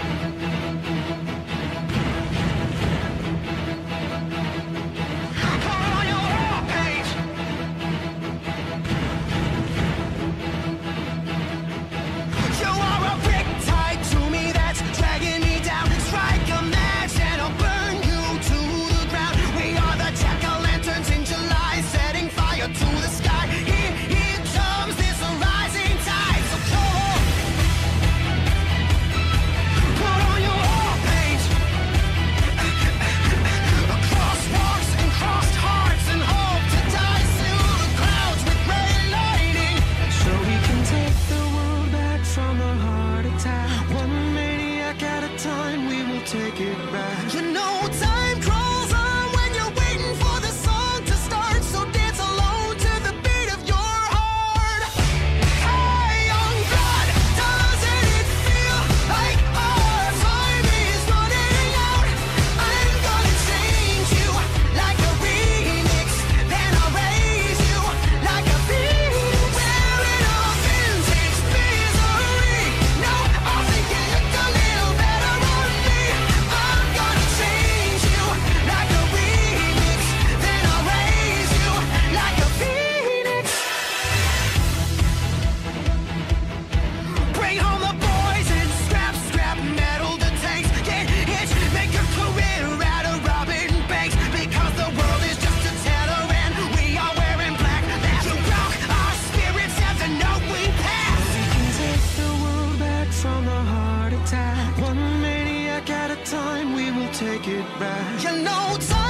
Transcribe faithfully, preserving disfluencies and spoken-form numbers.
Take it back. You know time crawls on when you're waiting for the song to start. So dance alone to the beat of your heart. Hey, young blood, doesn't it feel like our time is running out? I'm gonna change you like a remix, then I'll raise you like a phoenix. Wearing a vintage misery. No, I think you look a little better on me. I'm gonna change you like a remix, then I'll raise you like a phoenix. Bring home the boys and scrap, scrap metal the tanks. Get hitch, make a career out of robbing banks. Because the world is just a teller and we are wearing black. That's a rock, our spirits have the knowing past. We can take the world back from a heart attack. One maniac at a time, we will take it back. You know time